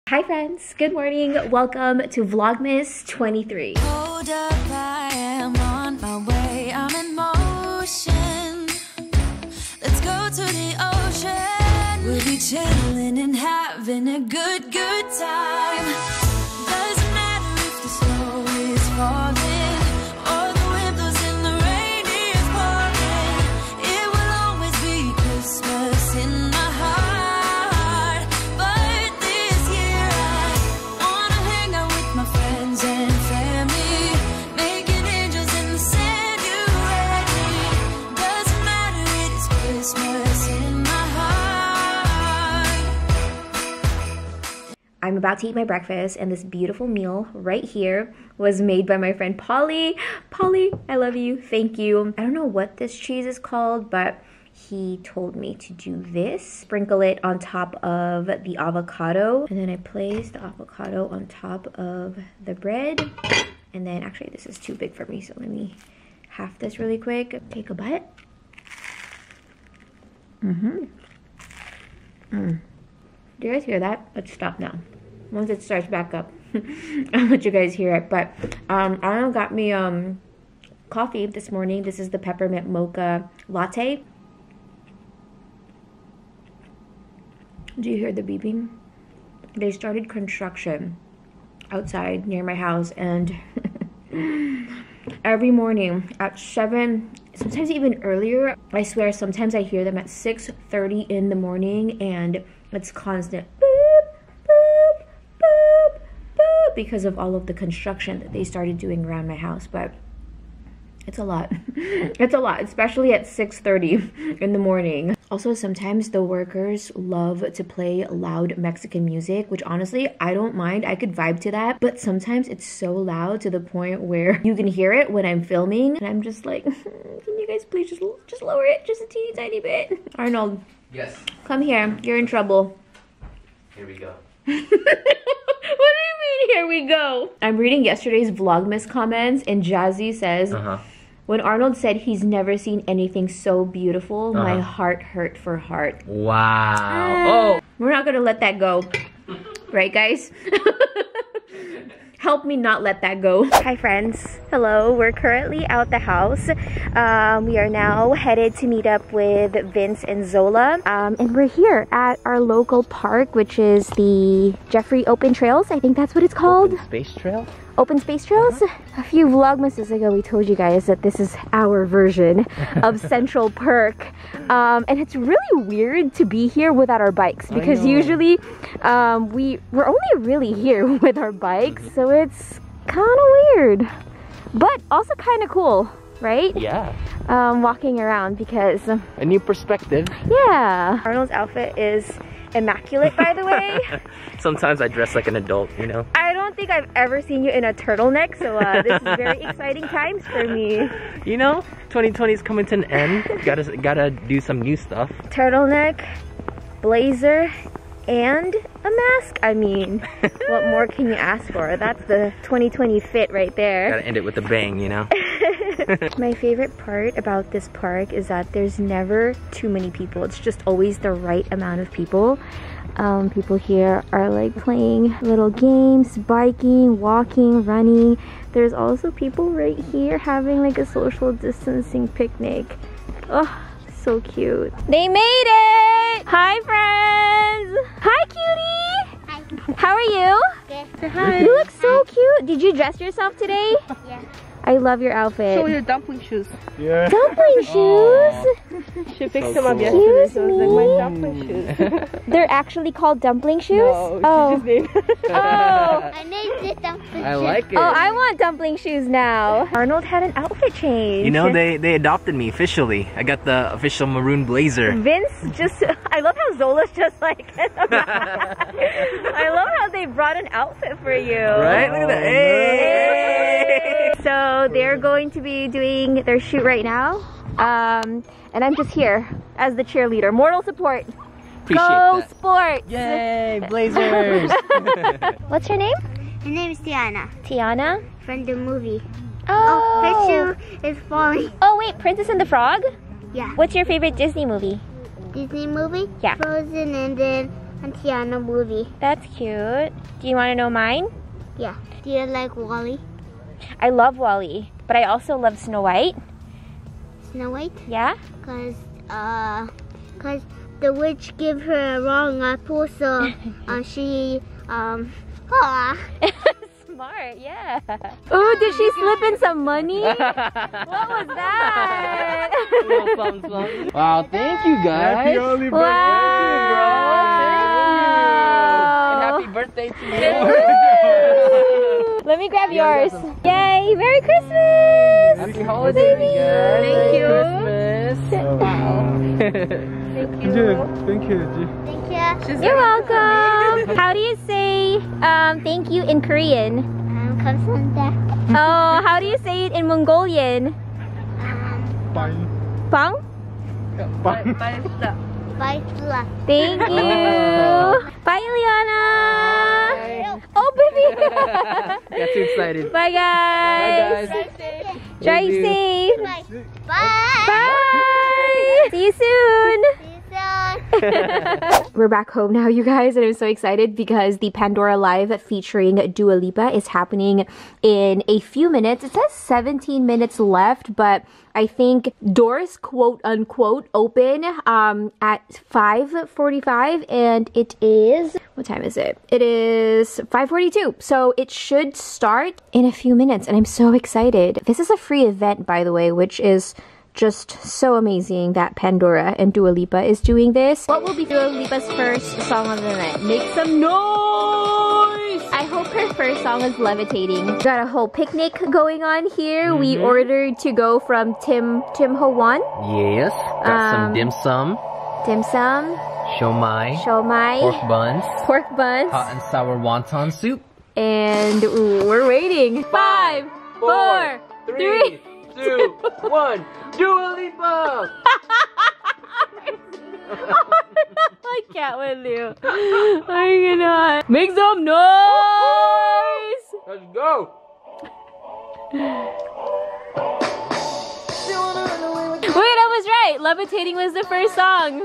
Hi friends, good morning. Welcome to Vlogmas 23. Hold up, I am on my way. I'm in motion. Let's go to the ocean. We'll be chilling and having a good time. Doesn't matter if the snow is falling or the wind blows and the rain is pouring. It will always be Christmas in my heart. But this year I wanna hang out with my friends and family, making angels in the sand. You ready? Doesn't matter, it is Christmas in my heart. I'm about to eat my breakfast, and this beautiful meal right here was made by my friend Polly. Polly, I love you. Thank you. I don't know what this cheese is called, but he told me to do this. Sprinkle it on top of the avocado, and then I place the avocado on top of the bread. And then, actually, this is too big for me, so let me half this really quick. Take a bite. Do you guys hear that? Let's stop now. Once it starts back up, I'll let you guys hear it. But Arnold got me coffee this morning. This is the peppermint mocha latte. Do you hear the beeping? They started construction outside near my house, and every morning at 7, sometimes even earlier, I swear sometimes I hear them at 6:30 in the morning, and it's constant boop, boop, boop, boop, because of all of the construction that they started doing around my house. But it's a lot. It's a lot, especially at 6:30 in the morning. Also, sometimes the workers love to play loud Mexican music, which honestly, I don't mind. I could vibe to that. But sometimes it's so loud to the point where you can hear it when I'm filming. And I'm just like, can you guys please just lower it just a teeny tiny bit? Arnold. Yes. Come here. You're in trouble. Here we go. What do you mean, here we go? I'm reading yesterday's Vlogmas comments, and Jazzy says, when Arnold said he's never seen anything so beautiful, my heart hurt for Heart. Wow. We're not gonna let that go. Right, guys? Help me not let that go. Hi friends. Hello. We're currently out the house. We are now headed to meet up with Vince and Zola. And we're here at our local park, which is the Jeffrey Open Trails. I think that's what it's called. Open Space Trail? Open Space Trails? A few Vlogmases ago, we told you guys that this is our version of Central Perk. And it's really weird to be here without our bikes, because usually we're only really here with our bikes, so it's kind of weird, but also kind of cool, right? Yeah. Walking around, because a new perspective. Yeah. Arnold's outfit is immaculate, by the way. Sometimes I dress like an adult, you know? I don't think I've ever seen you in a turtleneck, so this is very exciting times for me. You know, 2020 is coming to an end. Gotta do some new stuff. Turtleneck, blazer, and a mask. I mean, what more can you ask for? That's the 2020 fit right there. Gotta end it with a bang, you know? My favorite part about this park is that there's never too many people. It's just always the right amount of people. People here are like playing little games, biking, walking, running. There's also people right here having like a social distancing picnic. Oh, so cute. They made it! Hi friends! Hi cutie! Hi. How are you? Good. Say hi. You look so cute. Did you dress yourself today? Yeah. I love your outfit. Show your dumpling shoes. Yeah. Dumpling shoes? She picked So them up cool. yesterday, Excuse so it's like my dumpling shoes. They're actually called dumpling shoes? No, Oh. she just named Oh. I made the dumpling. I like it. Oh, I want dumpling shoes now. Arnold had an outfit change. You know, they adopted me officially. I got the official maroon blazer. Vince just, I love how Zola's just like, I love how they brought an outfit for you. Right? Look at that. Hey! So they're going to be doing their shoot right now. And I'm just here as the cheerleader. Moral support. Appreciate Go that. sports! Yay, Blazers! What's your name? Her name is Tiana Tiana? from the movie. Oh. Her shoe is falling. Oh wait, Princess and the Frog? Yeah. What's your favorite Disney movie? Disney movie? Yeah. Frozen, and then and Tiana movie. That's cute. Do you want to know mine? Yeah. Do you like Wally? I love Wally, but I also love Snow White. Snow White? Yeah? Cause the witch gave her a wrong apple, so she Smart, yeah. Oh, did she slip in some money? What was that? Little thumbs. Wow, thank you guys. Happy early Wow. And happy birthday to you. Let me grab yours. Yay, Merry Christmas! Happy holidays, guys. Thank you. Thank you. Thank you. Thank you. You're welcome. How do you say thank you in Korean? 감사합니다. Oh, how do you say it in Mongolian? Bye. Bang? Bye. Thank you. Bye, Ileana. Oh, baby. Got too excited. Bye, guys. Bye, guys. Drive Love you. safe. Bye. Bye. Bye. See you soon. See you soon. We're back home now, you guys, and I'm so excited because the Pandora Live featuring Dua Lipa is happening in a few minutes. It says 17 minutes left, but I think doors, quote unquote, open at 5:45, and it is, what time is it? It is 5:42, so it should start in a few minutes, and I'm so excited. This is a free event, by the way, which is just so amazing that Pandora and Dua Lipa is doing this. What will be Dua Lipa's first song of the night? Make some noise! I hope her first song is Levitating. Got a whole picnic going on here. We ordered to go from Tim Ho Wan. Yes. Got some dim sum. Dim sum, Shomai. shomai, pork buns, Hot and sour wonton soup. and we're waiting. 5, 4, 3, 2, 1. Dua Lipa! I can't with you. I cannot. Make some noise! Let's go! Wait, I was right. Levitating was the first song.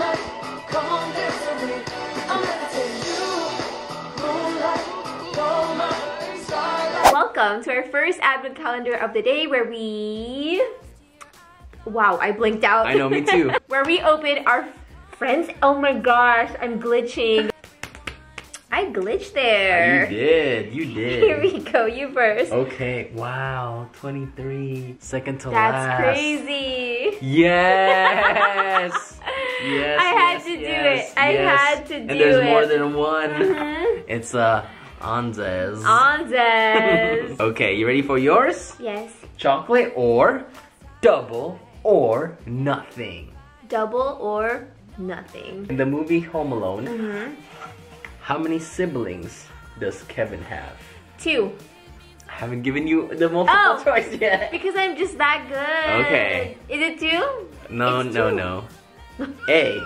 Welcome to our first advent calendar of the day where we... Wow, I blinked out. I know, me too. Where we open our friends. Oh my gosh, I'm glitching. I glitched there. You did. You did. Here we go, you first. Okay. Wow. 23. Second to That's last. crazy. Yes. Yes. I had to do it. I had to do it. And there's more than one. Mhm. It's Anzes. Anzes. Okay, you ready for yours? Yes. Chocolate or double or nothing. Double or nothing. In the movie Home Alone, how many siblings does Kevin have? 2. I haven't given you the multiple choice yet. Because I'm just that good. Okay. Is it 2? No, It's no, 2. no. A.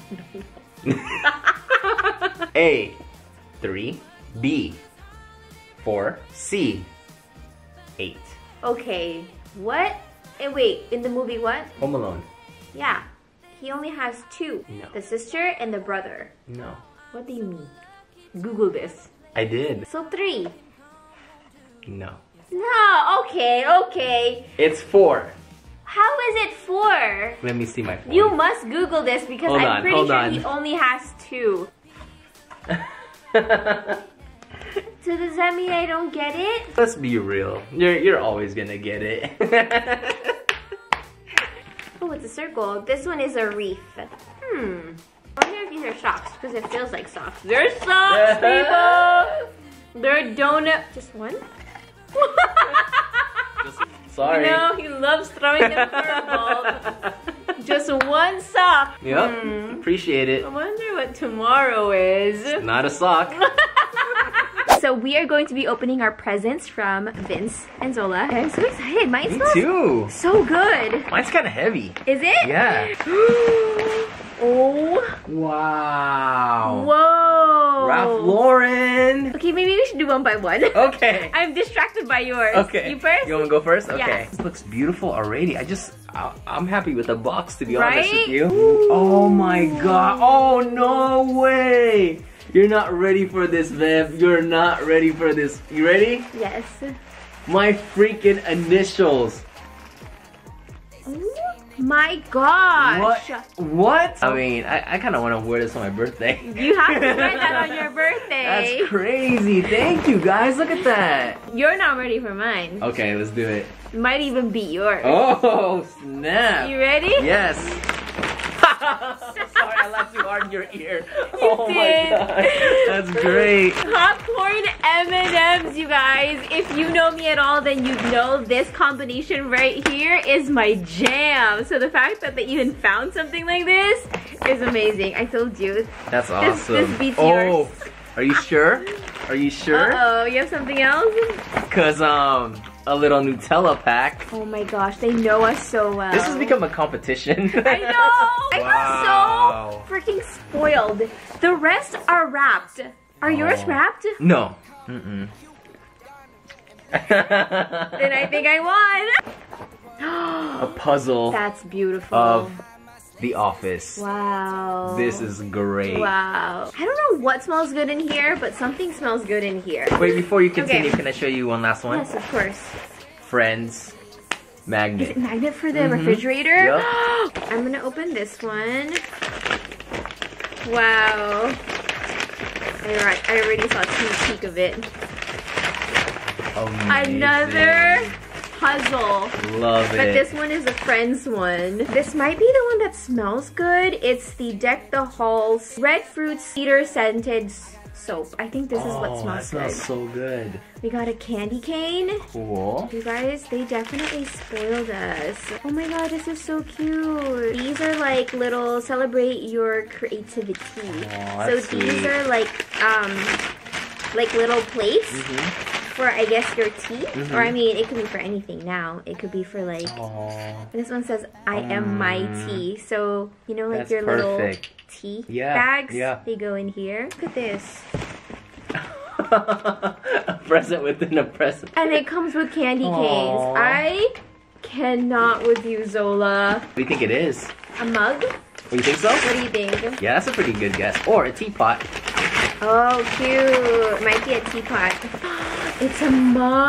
A. 3. B. 4. C. 8. Okay. What? And wait, in the movie what? Home Alone. Yeah. He only has 2. No. The sister and the brother. No. What do you mean? Google this. I did. So 3. No. No, okay, okay. It's 4. How is it 4? Let me see my phone. You must Google this because Hold I'm on, pretty hold sure on. he only has 2. So does that mean I don't get it? Let's be real. You're always gonna get it. Oh, it's a circle. This one is a reef. I wonder if these are socks because it feels like socks. They're socks, people. They're donut. Just one? Sorry. You know, he loves throwing them curveballs. Just one sock. Yep. Appreciate it. I wonder what tomorrow is. Not a sock. So we are going to be opening our presents from Vince and Zola. I'm so excited. Mine Me smells too. so good. Mine's kind of heavy. Is it? Yeah. Oh. Wow. Whoa. Ralph Lauren. Okay, maybe we should do one by one. Okay. I'm distracted by yours. Okay. You first? You want to go first? Okay. Yes. This looks beautiful already. I'm happy with the box, to be honest Right? with you. Oh my god. Oh, no way. You're not ready for this, Viv. You're not ready for this. You ready? Yes. My freaking initials. Oh my gosh. What? I mean, I kind of want to wear this on my birthday. You have to wear that on your birthday. That's crazy. Thank you, guys. Look at that. You're not ready for mine. Okay, let's do it. Might even beat yours. Oh, snap. You ready? Yes. Sorry, I laughed too hard in your ear. Oh did. my god. That's great. Popcorn M&Ms, you guys. If you know me at all, then you know this combination right here is my jam. So the fact that they even found something like this is amazing. I told you. That's awesome. This beats yours. Are you sure? Are you sure? Uh-oh, you have something else? Cause a little Nutella pack. Oh my gosh, they know us so well. This has become a competition. I know! I Wow. feel so freaking spoiled. The rest are wrapped. Are yours wrapped? No. Mm-mm. Then I think I won. A puzzle That's beautiful. of The Office. Wow. This is great. Wow. I don't know what smells good in here, but something smells good in here. Wait, before you continue, Okay. can I show you one last one? Yes, of course. Friends Is magnet. it magnet for the refrigerator? Yup. I'm gonna open this one. Wow. I already saw a sneak peek of it. Amazing. Another puzzle. Love But it. this one is the Friends one. This might be the one that smells good. It's the Deck the Halls Red Fruit Cedar Scented Soap. I think this is what that smells smells good. so good. We got a candy cane. Cool. You guys, they definitely spoiled us. Oh my god, this is so cute. These are like little celebrate your creativity. Aw, So that's these sweet. are like little plates for I guess your tea. Or I mean, it could be for anything now. It could be for like Aw. this one says I am my tea. So you know like That's your little perfect. tea Yeah, bags? yeah. They go in here. Look at this. A present within a present. And it comes with candy canes. Aw. I cannot with you, Zola. What do you think it is? A mug? What, you think so? What do you think? Yeah, that's a pretty good guess. Or a teapot. Oh, cute. Might be a teapot. It's a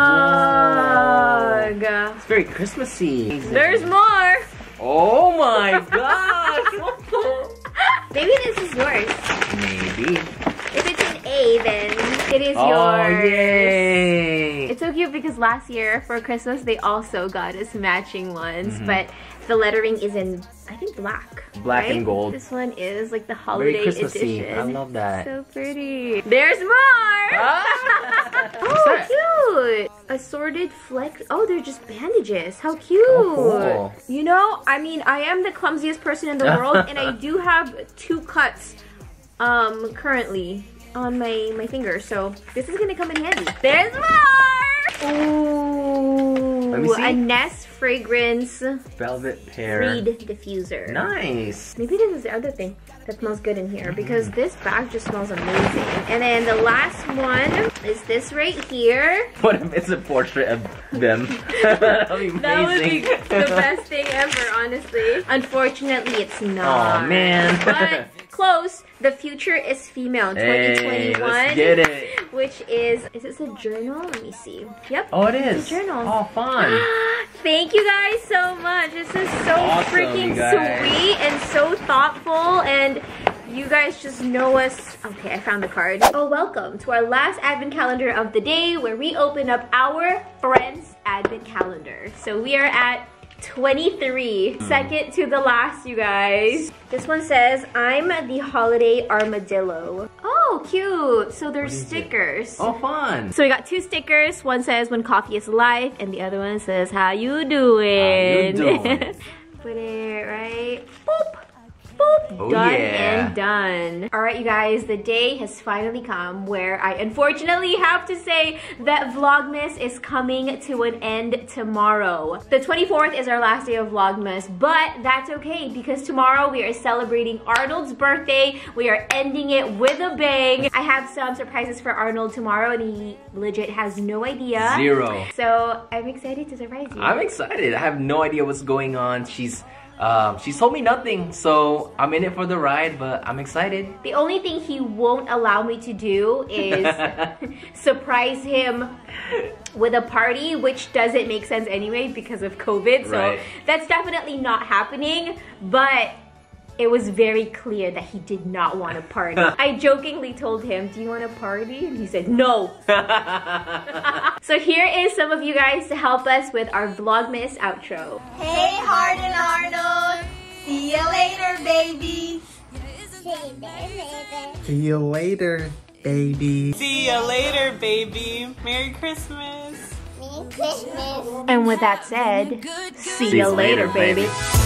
mug. It's very Christmassy. There's more. Oh my gosh! Maybe this is yours. Maybe. If it's an A, then it is Oh, yours. yay! It's so cute because last year for Christmas they also got us matching ones, but the lettering is in, I think, black. Black right? and gold. This one is like the holiday Very Christmassy. edition. I love that. So pretty. There's more! Ah! What's that? Oh, cute! Assorted flex. Oh, they're just bandages. How cute! Oh, cool. You know, I mean, I am the clumsiest person in the world, and I do have 2 cuts currently on my finger, so this is gonna come in handy. There's more! Ooh, Let me see. a Nest fragrance Velvet pear. reed diffuser. Nice. Maybe this is the other thing that smells good in here because this bag just smells amazing. And then the last one is this right here. What if it's a portrait of them? That'll be amazing. That would be the best thing ever, honestly. Unfortunately, it's not. Oh man. But close. The future is female. Hey, 2021. let's get it. Which is this a journal? Let me see. Yep. Oh, it it's is. a journal. Oh, fun. Thank you guys so much. This is so Awesome, freaking you guys. sweet and so thoughtful, and you guys just know us. Okay, I found the card. Oh, welcome to our last advent calendar of the day where we open up our friends advent calendar. So we are at 23, second to the last, you guys. This one says, I'm the holiday armadillo. Oh, cute. So there's stickers. Oh, fun. So we got 2 stickers. One says when coffee is life, and the other one says how you doing. How you doing? Put it right. Boop. boop, Oh, done yeah. and done. All right, you guys, the day has finally come where I unfortunately have to say that Vlogmas is coming to an end tomorrow. The 24th is our last day of Vlogmas, but that's okay because tomorrow we are celebrating Arnold's birthday. We are ending it with a bang. I have some surprises for Arnold tomorrow and he legit has no idea. Zero. So I'm excited to surprise you. I'm excited. I have no idea what's going on. She's told me nothing, so I'm in it for the ride, but I'm excited. The only thing he won't allow me to do is surprise him with a party, which doesn't make sense anyway because of COVID. So Right. that's definitely not happening, but it was very clear that he did not want a party. I jokingly told him, do you want a party? And he said, no. So here is some of you guys to help us with our Vlogmas outro. Hey, Hard and Arnold. See you later, baby. See you later, baby. See you later, baby. Merry Christmas. Merry Christmas. And with that said, see you later, baby.